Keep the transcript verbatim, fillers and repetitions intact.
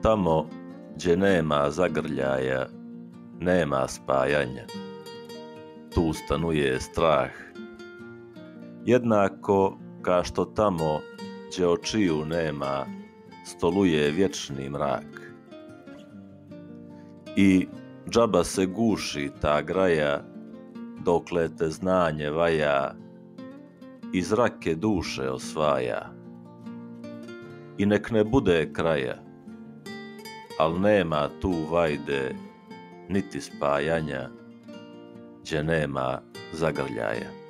Tamo gdje nema zagrljaja, nema spajanja. Tu stanuje strah. Jednako ka što tamo gdje očiju nema, stoluje vječni mrak. I džaba se guši ta graja, dokle te znanje vaja i zrake duše osvaja. I nek ne bude kraja, al nema tu vajde niti spajanja, gdje nema zagrljaja.